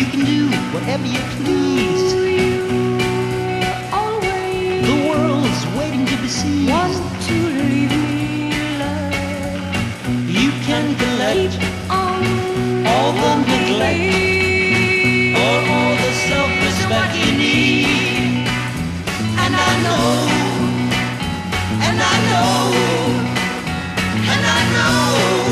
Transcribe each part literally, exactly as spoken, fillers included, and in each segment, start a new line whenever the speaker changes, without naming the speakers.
You can do whatever you please.
Always
The world's waiting to be seized.
want to leave me alive.
You can collect
On
all the neglect or all the self-respect you need. And I know, and I know, and I know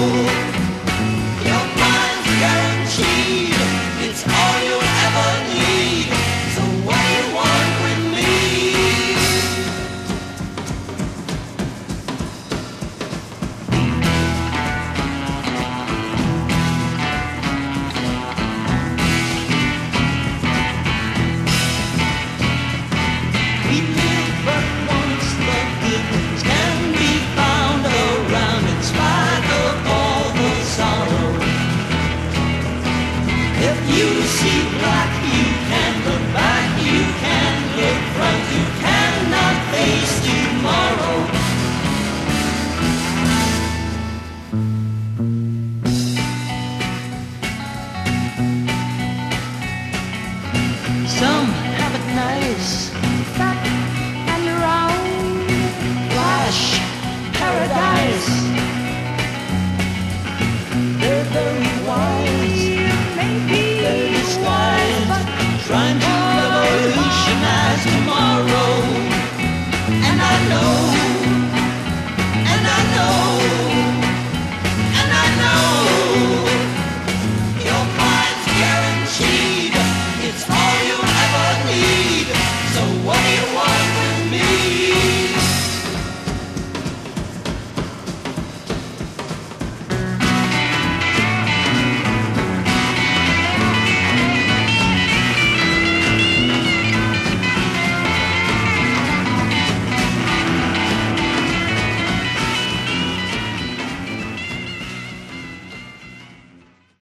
your mind's guaranteed. It's all you'll ever need. So what do you want with me? We live but once, the good can be found around in spite of all the sorrow. If you see black, you can look back, you can look front, you cannot face tomorrow. Some have it nice,